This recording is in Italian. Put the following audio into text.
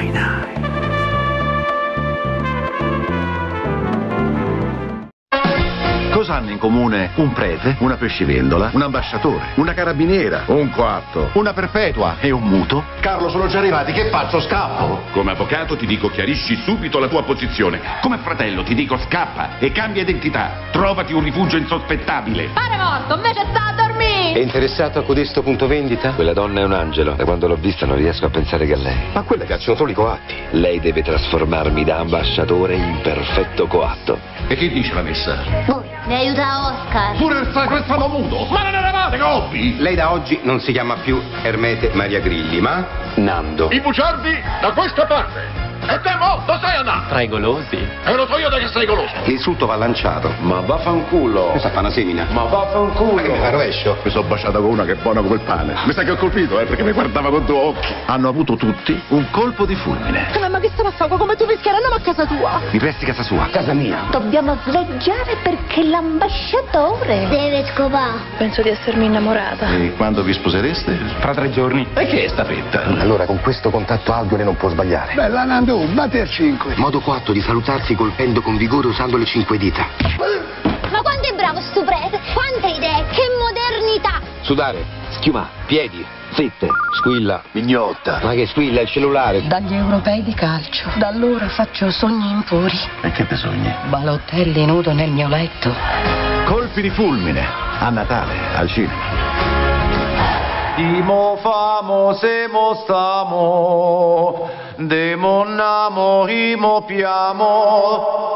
China. Cosa hanno in comune un prete, una pescivendola, un ambasciatore, una carabiniera, un coatto, una perpetua e un muto? Carlo, sono già arrivati, che faccio? Scappo? Come avvocato ti dico chiarisci subito la tua posizione. Come fratello ti dico scappa e cambia identità. Trovati un rifugio insospettabile. Pare morto, invece sta a dormire! È interessato a codesto punto vendita? Quella donna è un angelo. Da quando l'ho vista non riesco a pensare che a lei. Ma quelle cacciano solo i coatti. Lei deve trasformarmi da ambasciatore in perfetto coatto. E che dice la messa? Mi aiuta Oscar. Pure il sacro muto. Ma non eravate coppi? Lei da oggi non si chiama più Ermete Maria Grilli, ma Nando. I bugiardi da questa parte. E te morto sei andato. Tra i golosi? E lo so io da che sei goloso. L'insulto va lanciato. Ma vaffanculo. Questa fa una semina. Ma vaffanculo. Ma che mi fa rovescio? Mi sono baciata con una che è buona come il pane. Mi sa che ho colpito, perché mi guardava con due occhi. Hanno avuto tutti un colpo di fulmine. Ma che stava a fare? Come tu fischiare? Andiamo a casa tua. Mi presti casa sua? Casa mia. Dobbiamo sleggiare perché l'ambasciatore deve scopare. Penso di essermi innamorata. E quando vi sposereste? Fra 3 giorni. E che è sta fetta? Allora con questo contatto audio lei non può sbagliare. Bella Nando, batti al 5. Modo 4 di salutarsi colpendo con vigore usando le 5 dita. Ma quanto è bravo sto prete? Quante idee? Che modernità! Sudare, schiuma, piedi, fette, squilla, Mignotta. Ma che squilla, il cellulare. Dagli europei di calcio. Da allora faccio sogni impuri. E che te sogni? Balotelli nudo nel mio letto. Colpi di fulmine. A Natale, al cinema. Imo famo semo stamo, demonnamo imo piamo.